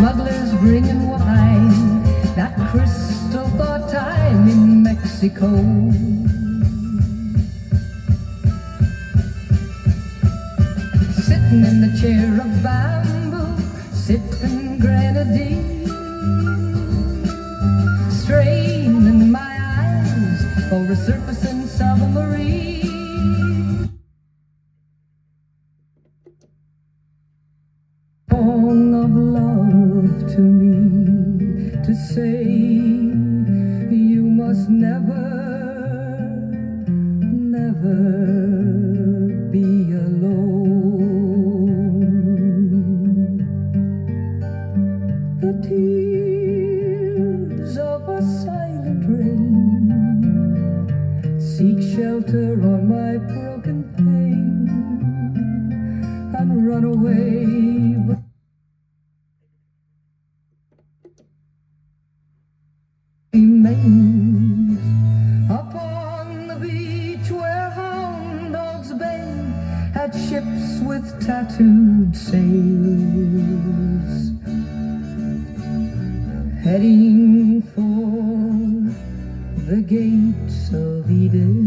smugglers bringing wine, that crystal thought time in Mexico. Sitting in the chair of bamboo, sipping grenadine, straining my eyes for a surfacing submarine. Song of love to me, to say you must never, never be alone. The tears of a silent rain seek shelter on my broken pane and run away. Remains upon the beach where hound dogs bay at ships with tattooed sails, heading for the gates of Eden.